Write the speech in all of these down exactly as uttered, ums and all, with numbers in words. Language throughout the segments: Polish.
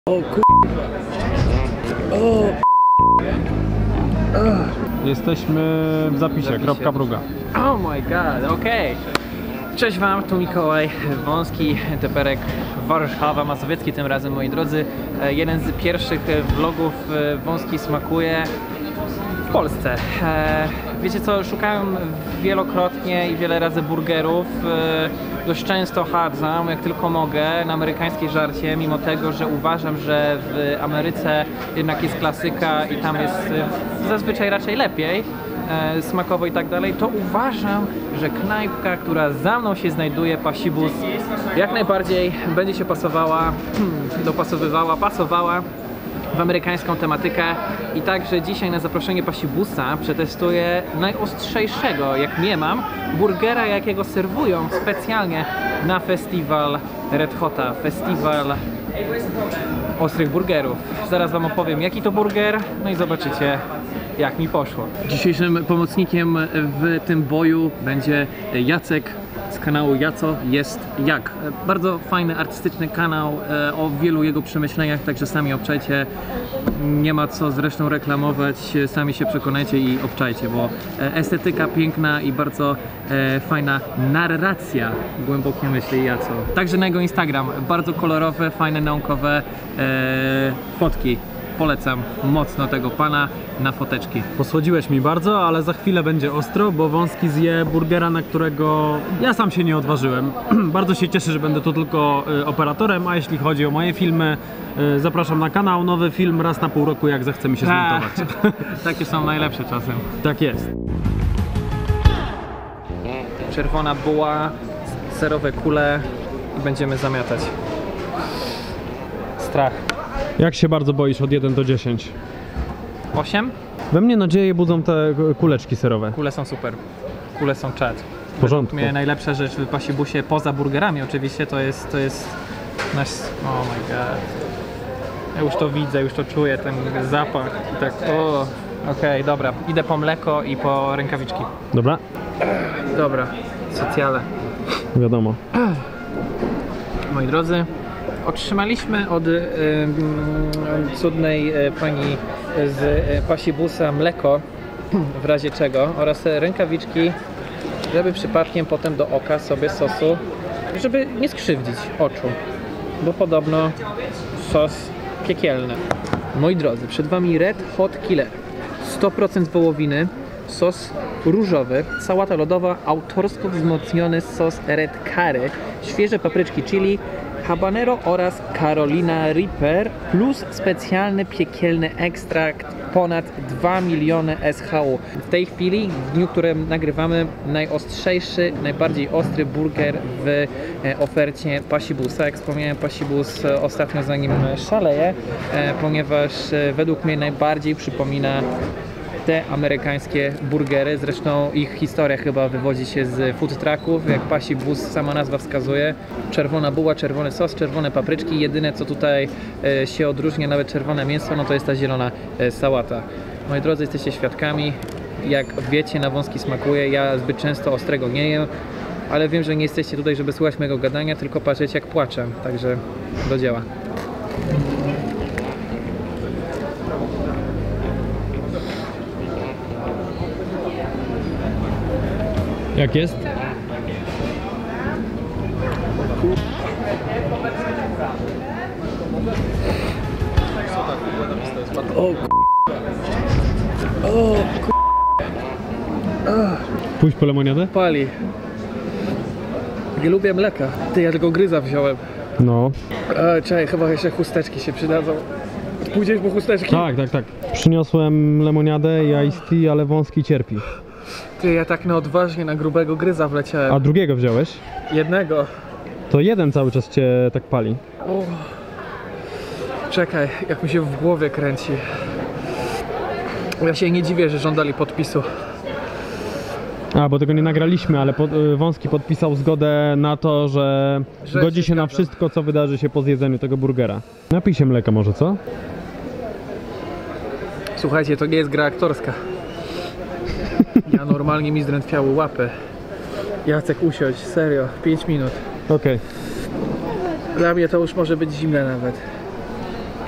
O kur... O... Jesteśmy w zapisie, Zapisie. kropka bruga. Oh my god, okej. Okay. Cześć wam, tu Mikołaj, Wąski, Teperek, Warszawa Mazowiecki tym razem, moi drodzy. Jeden z pierwszych vlogów Wąski smakuje w Polsce. Wiecie co, szukałem wielokrotnie i wiele razy burgerów. Dość często chadzam, jak tylko mogę, na amerykańskie żarcie, mimo tego, że uważam, że w Ameryce jednak jest klasyka i tam jest zazwyczaj raczej lepiej smakowo i tak dalej, to uważam, że knajpka, która za mną się znajduje, Pasibus, jak najbardziej będzie się pasowała, dopasowywała, pasowała w amerykańską tematykę i także dzisiaj na zaproszenie Pasibusa przetestuję najostrzejszego, jak mniemam, burgera, jakiego serwują specjalnie na festiwal Red Hota, festiwal ostrych burgerów. Zaraz wam opowiem, jaki to burger, no i zobaczycie, jak mi poszło. Dzisiejszym pomocnikiem w tym boju będzie Jacek z kanału Jaco jest jak. Bardzo fajny, artystyczny kanał o wielu jego przemyśleniach, także sami obczajcie. Nie ma co zresztą reklamować, sami się przekonajcie i obczajcie, bo estetyka piękna i bardzo fajna narracja głębokie myśli Jaco. Także na jego Instagram, bardzo kolorowe, fajne, naukowe fotki. Polecam mocno tego pana na foteczki. Posłodziłeś mi bardzo, ale za chwilę będzie ostro, bo Wąski zje burgera, na którego ja sam się nie odważyłem. Bardzo się cieszę, że będę tu tylko y, operatorem, a jeśli chodzi o moje filmy, y, zapraszam na kanał, nowy film raz na pół roku, jak zechcemy się zmontować. Takie są najlepsze czasem. Tak jest. Czerwona buła, serowe kule i będziemy zamiatać. Strach. Jak się bardzo boisz od jeden do dziesięciu? osiem? We mnie nadzieję budzą te kuleczki serowe. Kule są super. Kule są czad. W porządku. Mnie najlepsza rzecz w Pasibusie, poza burgerami oczywiście, to jest, to jest nasz... Oh my god. Ja już to widzę, już to czuję, ten zapach. I tak, o, okej, okay, dobra. Idę po mleko i po rękawiczki. Dobra? Dobra, socjale. Wiadomo. Moi drodzy, otrzymaliśmy od y, y, cudnej y, pani z y, Pasibusa mleko, w razie czego, oraz rękawiczki, żeby przypadkiem potem do oka sobie sosu, żeby nie skrzywdzić oczu, bo podobno sos piekielny. Moi drodzy, przed wami Red Hot Killer, sto procent wołowiny, sos różowy, sałata lodowa, autorsko wzmocniony sos red curry, świeże papryczki chili, habanero oraz Carolina Reaper plus specjalny piekielny ekstrakt ponad dwa miliony S H U. W tej chwili, w dniu, którym nagrywamy, najostrzejszy, najbardziej ostry burger w ofercie Pasibusa. Jak wspomniałem, Pasibus ostatnio za nim szaleje, ponieważ według mnie najbardziej przypomina te amerykańskie burgery. Zresztą ich historia chyba wywodzi się z food trucków, jak Pasibus, sama nazwa wskazuje. Czerwona buła, czerwony sos, czerwone papryczki. Jedyne co tutaj e, się odróżnia, nawet czerwone mięso, no to jest ta zielona e, sałata. Moi drodzy, jesteście świadkami, jak wiecie, na Wąski smakuje. Ja zbyt często ostrego nie jem, ale wiem, że nie jesteście tutaj, żeby słuchać mojego gadania, tylko patrzeć jak płaczę. Także do dzieła. Jak jest? O k... O k... Pójść po lemoniadę? Pali. Nie lubię mleka. Ty, ja tego gryza wziąłem. No. E, czekaj, chyba jeszcze chusteczki się przydadzą. Pójdziesz po chusteczki? Tak, tak, tak. Przyniosłem lemoniadę i iced tea, ale Wąski cierpi. Ty, ja tak na odważnie na grubego gryza wleciałem. A drugiego wziąłeś? Jednego. To jeden cały czas cię tak pali. O. Czekaj, jak mi się w głowie kręci. Ja się nie dziwię, że żądali podpisu. A, bo tego nie nagraliśmy, ale pod, Wąski podpisał zgodę na to, że, Że godzi się się na zgadzam. wszystko, co wydarzy się po zjedzeniu tego burgera. Napij się mleka może, co? Słuchajcie, to nie jest gra aktorska. Ja normalnie mi zdrętwiały łapy. Jacek, usiądź, serio, pięć minut. Okej. Dla mnie to już może być zimne nawet.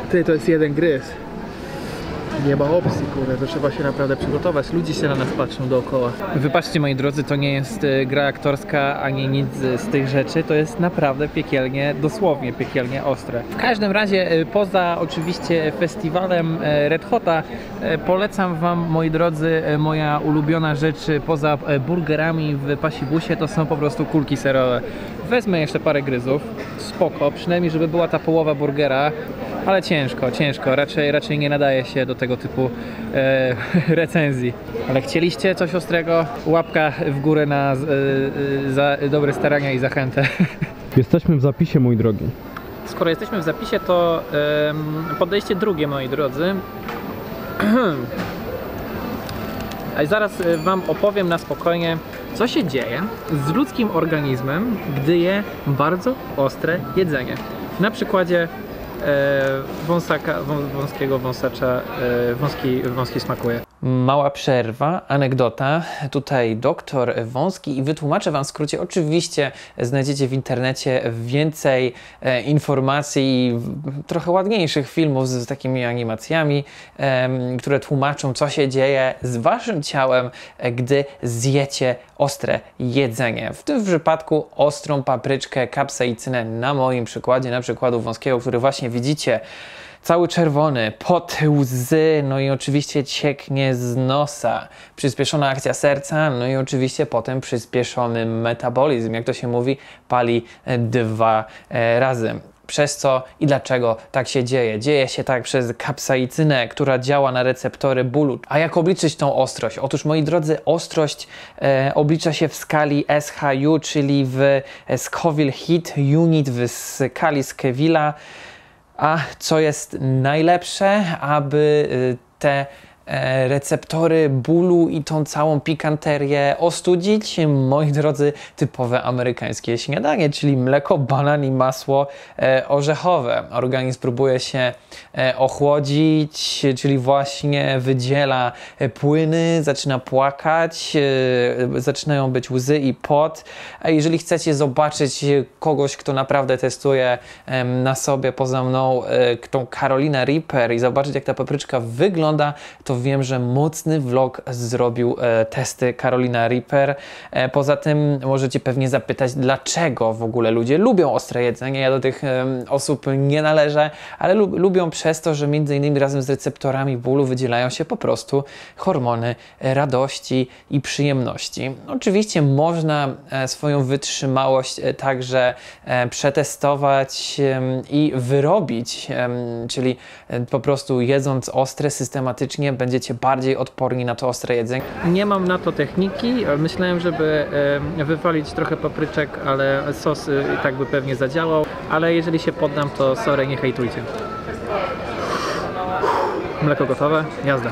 Ty, to jest jeden gryz. Nie ma opcji, kurde, to trzeba się naprawdę przygotować. Ludzie się na nas patrzą dookoła. Wybaczcie, moi drodzy, to nie jest y, gra aktorska ani nic z, z tych rzeczy. To jest naprawdę piekielnie, dosłownie piekielnie ostre. W każdym razie, y, poza oczywiście festiwalem y, Red Hota, y, polecam wam, moi drodzy, y, moja ulubiona rzecz y, poza y, burgerami w pasibusie to są po prostu kulki serowe. Wezmę jeszcze parę gryzów, spoko, przynajmniej żeby była ta połowa burgera. Ale ciężko, ciężko, raczej, raczej nie nadaje się do tego typu e, recenzji. Ale chcieliście coś ostrego? Łapka w górę na, e, e, za dobre starania i zachętę. Jesteśmy w zapisie, mój drogi. Skoro jesteśmy w zapisie, to e, podejście drugie, moi drodzy. A zaraz wam opowiem na spokojnie, co się dzieje z ludzkim organizmem, gdy je bardzo ostre jedzenie. Na przykładzie E, wąsaka, wą, wąskiego wąsacza, e, wąski, wąski smakuje. Mała przerwa, anegdota. Tutaj doktor Wąski i wytłumaczę wam w skrócie. Oczywiście znajdziecie w internecie więcej e, informacji, trochę ładniejszych filmów z, z takimi animacjami, e, które tłumaczą, co się dzieje z waszym ciałem, e, gdy zjecie ostre jedzenie. W tym przypadku ostrą papryczkę, kapsaicynę na moim przykładzie, na przykładu Wąskiego, który właśnie widzicie. Cały czerwony, pot, łzy, no i oczywiście cieknie z nosa. Przyspieszona akcja serca, no i oczywiście potem przyspieszony metabolizm. Jak to się mówi, pali dwa e, razy. Przez co i dlaczego tak się dzieje? Dzieje się tak przez kapsaicynę, która działa na receptory bólu. A jak obliczyć tą ostrość? Otóż, moi drodzy, ostrość e, oblicza się w skali S H U, czyli w Scoville Heat Unit, w skali Scoville'a. A co jest najlepsze, aby te receptory bólu i tą całą pikanterię ostudzić? Moi drodzy, typowe amerykańskie śniadanie, czyli mleko, banan i masło e, orzechowe. Organizm próbuje się e, ochłodzić, czyli właśnie wydziela e, płyny, zaczyna płakać, e, zaczynają być łzy i pot. A jeżeli chcecie zobaczyć kogoś, kto naprawdę testuje e, na sobie poza mną e, tą Carolinę Reaper i zobaczyć, jak ta papryczka wygląda, to wiem, że mocny vlog zrobił e, testy Carolina Reaper. E, poza tym możecie pewnie zapytać, dlaczego w ogóle ludzie lubią ostre jedzenie. Ja do tych e, osób nie należę, ale lu lubią przez to, że między innymi razem z receptorami bólu wydzielają się po prostu hormony e, radości i przyjemności. Oczywiście można e, swoją wytrzymałość e, także e, przetestować e, i wyrobić, e, czyli e, po prostu jedząc ostre systematycznie będziecie bardziej odporni na to ostre jedzenie. Nie mam na to techniki. Myślałem, żeby e, wywalić trochę papryczek, ale sos e, i tak by pewnie zadziałał. Ale jeżeli się poddam, to sorry, nie hejtujcie. Mleko gotowe? Jazda.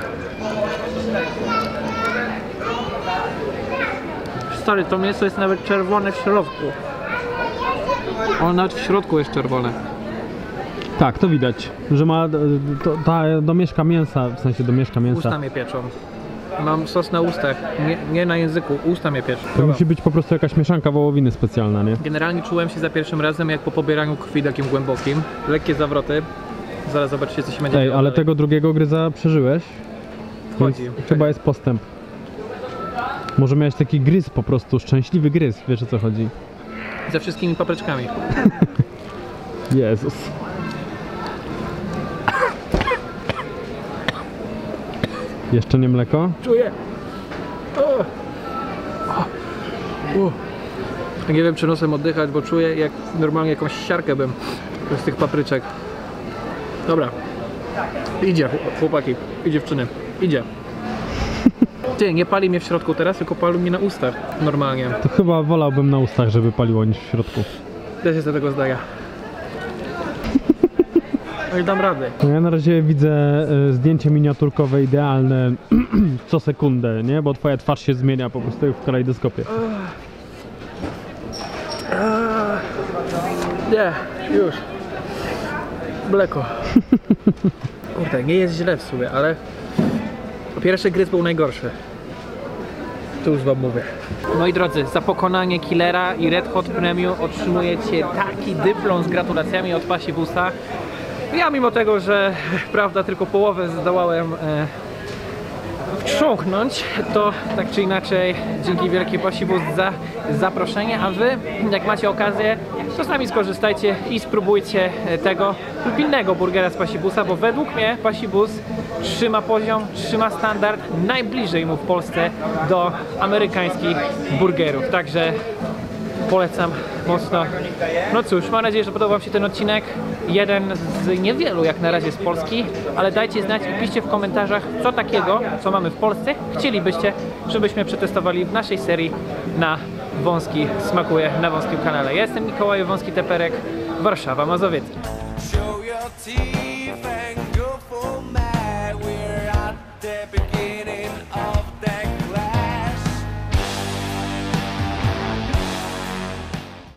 Stary, to mięso jest nawet czerwone w środku. O, nawet w środku jest czerwone. Tak, to widać, że ma to, ta domieszka mięsa, w sensie domieszka mięsa. Usta mnie pieczą. Mam sos na ustach, nie, nie na języku, usta mnie pieczą. To musi być po prostu jakaś mieszanka wołowiny specjalna, nie? Generalnie czułem się za pierwszym razem jak po pobieraniu krwi takim głębokim. Lekkie zawroty. Zaraz zobaczycie, co się będzie Ej, działo ale dalej. tego drugiego gryza przeżyłeś? Wchodzi. Więc chyba jest postęp. Może miałeś taki gryz po prostu, szczęśliwy gryz, wiesz o co chodzi? Ze wszystkimi papryczkami. Jezus. Jeszcze nie mleko? Czuję. O. O. Nie wiem, czy nosem oddychać, bo czuję jak normalnie jakąś siarkę bym z tych papryczek. Dobra. Idzie, chłopaki i dziewczyny. Idzie. Ty, nie pali mnie w środku teraz, tylko pali mnie na ustach normalnie. To chyba wolałbym na ustach, żeby paliło, niż w środku. Też jest do tego zdania. No i dam radę. No ja na razie widzę y, zdjęcie miniaturkowe idealne co sekundę, nie? Bo twoja twarz się zmienia po prostu jak w kalejdoskopie. Nie, już. Mleko. Kurde, nie jest źle w sumie, ale pierwszy gryz był najgorszy. To już wam mówię. Moi drodzy, za pokonanie Killera i Red Hot Premium otrzymujecie taki dyplom z gratulacjami od Pasi w ustach. Ja mimo tego, że prawda tylko połowę zdołałem e, wtrząknąć, to tak czy inaczej dzięki wielkiej Pasibus za zaproszenie, a wy jak macie okazję, to z nami skorzystajcie i spróbujcie tego lub innego burgera z Pasibusa, bo według mnie Pasibus trzyma poziom, trzyma standard najbliżej mu w Polsce do amerykańskich burgerów, także polecam mocno. No cóż, mam nadzieję, że podobał wam się ten odcinek. Jeden z niewielu jak na razie z Polski, ale dajcie znać i piszcie w komentarzach, co takiego, co mamy w Polsce, chcielibyście, żebyśmy przetestowali w naszej serii na Wąski Smakuje na wąskim kanale. Ja jestem Mikołaj Wąski Teperek, Warszawa Mazowiecka. Show your teeth and